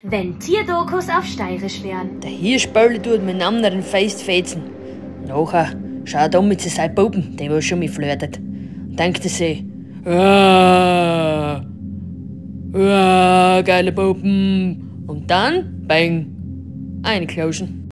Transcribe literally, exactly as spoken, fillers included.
wenn Tierdokus auf Steirisch wären. Der Hirschböller tut mit einem anderen Feistfetzen. Nachher schaut er um mit seinen Buben, der was schon mit flirtet. Und denkt er sich, ah, ah, geile Buben. Und dann, bang, einkloschen.